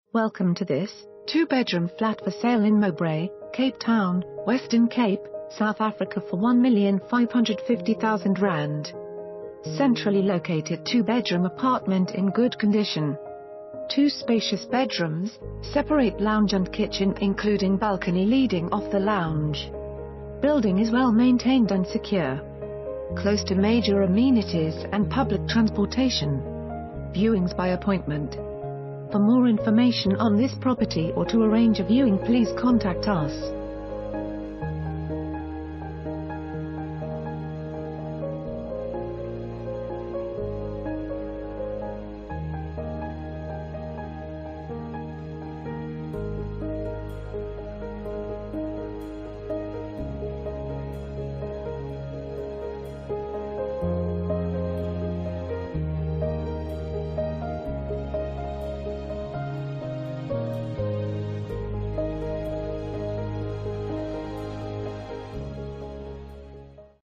Welcome to this two-bedroom flat for sale in Mowbray, Cape Town, Western Cape, South Africa for R1,550,000. Centrally located two-bedroom apartment in good condition. 2 spacious bedrooms, separate lounge and kitchen including balcony leading off the lounge. Building is well maintained and secure. Close to major amenities and public transportation. Viewings by appointment. For more information on this property or to arrange a viewing, please contact us.